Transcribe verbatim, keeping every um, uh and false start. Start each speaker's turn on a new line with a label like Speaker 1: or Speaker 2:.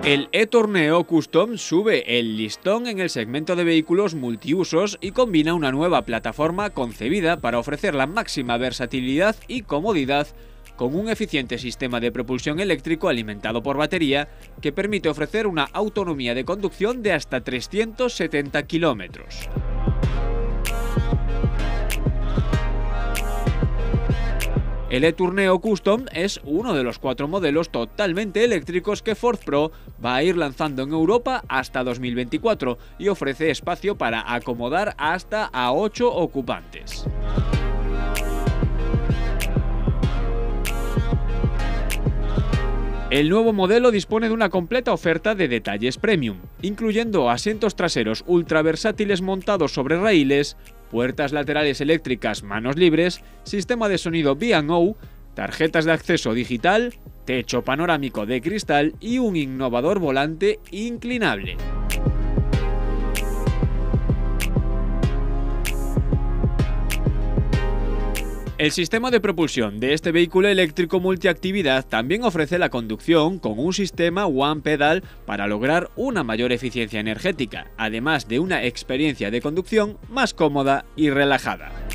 Speaker 1: El e-Tourneo Custom sube el listón en el segmento de vehículos multiusos y combina una nueva plataforma concebida para ofrecer la máxima versatilidad y comodidad con un eficiente sistema de propulsión eléctrico alimentado por batería que permite ofrecer una autonomía de conducción de hasta trescientos setenta kilómetros. El e-Tourneo Custom es uno de los cuatro modelos totalmente eléctricos que Ford Pro va a ir lanzando en Europa hasta dos mil veinticuatro y ofrece espacio para acomodar hasta a ocho ocupantes. El nuevo modelo dispone de una completa oferta de detalles premium, incluyendo asientos traseros ultra versátiles montados sobre raíles, puertas laterales eléctricas manos libres, sistema de sonido B and O, tarjetas de acceso digital, techo panorámico de cristal y un innovador volante inclinable. El sistema de propulsión de este vehículo eléctrico multiactividad también ofrece la conducción con un sistema One Pedal para lograr una mayor eficiencia energética, además de una experiencia de conducción más cómoda y relajada.